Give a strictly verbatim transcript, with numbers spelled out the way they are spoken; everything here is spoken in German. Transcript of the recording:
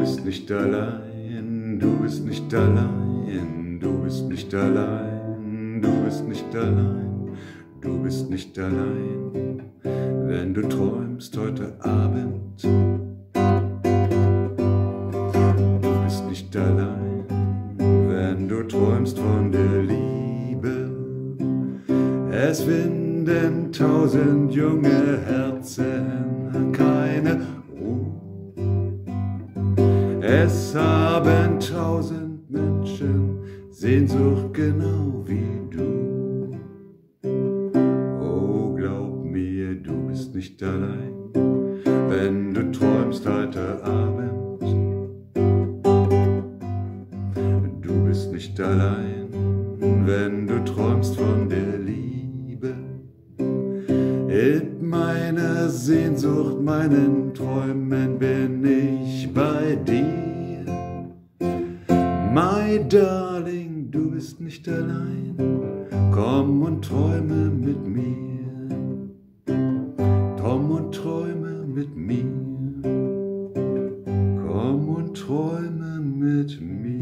bist nicht allein, du bist nicht allein, du bist nicht allein, du bist nicht allein, du bist nicht allein, wenn du träumst heute Abend. Du bist nicht allein, wenn du träumst von der Liebe. Es winden tausend junge Herzen keine Ruhe. Es haben tausend Menschen Sehnsucht genau wie du. Oh, glaub mir, du bist nicht allein, wenn du träumst heute Abend. Du bist nicht allein, wenn du träumst von der Liebe. In meiner Sehnsucht, meinen Träumen bin ich bei dir. My darling, du bist nicht allein, komm und träume mit mir. Komm und träume mit mir. Komm und träume mit mir.